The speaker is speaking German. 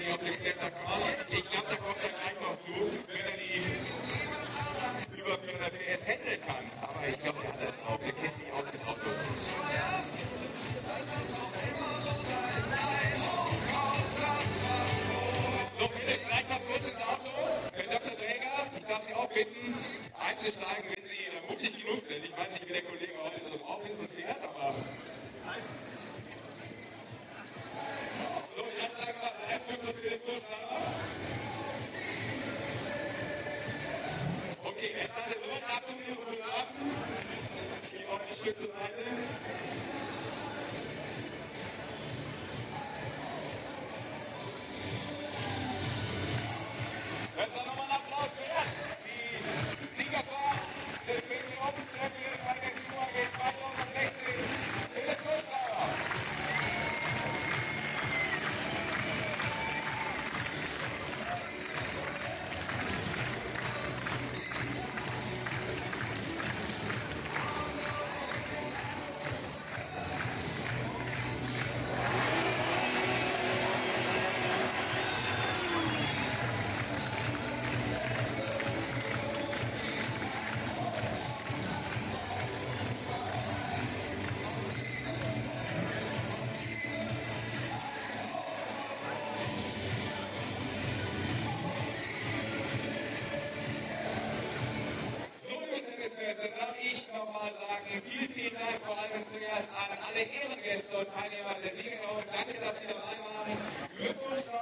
nicht, ob das jetzt erfahren ist. Ich glaube, da kommt er gleich noch zu, wenn er die über 400 PS handeln kann. Aber ich glaube, der hat das drauf. Der kennt sich aus dem Auto. So, bitte gleich mal kurz ins Auto. Herr Dr. Träger, ich darf Sie auch bitten, einzusteigen, wenn Sie mutig genug sind. Ich weiß nicht, wie der Kollege heute so drauf ist und fährt, aber... So, jetzt sagen wir Live-Foto für den Kursfahrer. Okay, er startet durch, Achtung, den Fotografen. Ich gehe auch ein Stück zur Seite. Jetzt noch mal einen Applaus wert. Die Sieger des BC Open Champions bei der QAG 2016. Philipp Kursfahrer. Dann darf ich nochmal sagen, vielen Dank vor allem zuerst an alle Ehrengäste und Teilnehmer der Siegerung. Danke, dass Sie dabei waren. Glückwunsch.